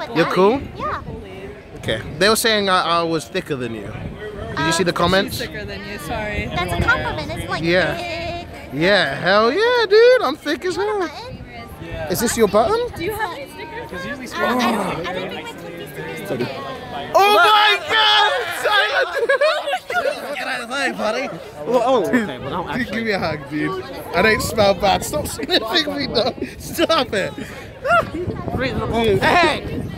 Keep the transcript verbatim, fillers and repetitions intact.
but You're nice. cool? Yeah. Okay. They were saying I, I was thicker than you. Did you see the comments? She's thicker than you, sorry. That's a compliment. It's like Yeah. thick. Yeah, hell yeah, dude. I'm thick as You want a hell. button? Is this your button? Do you have any stickers? Because usually Uh, I, don't, I didn't bring my Twitchy stickers today. Oh my god! What can I say, buddy? Well, oh, okay, well, no, Dude, actually. give me a hug, dude. I don't smell bad. Stop sniffing me, though. Stop it. Reasonable. Hey!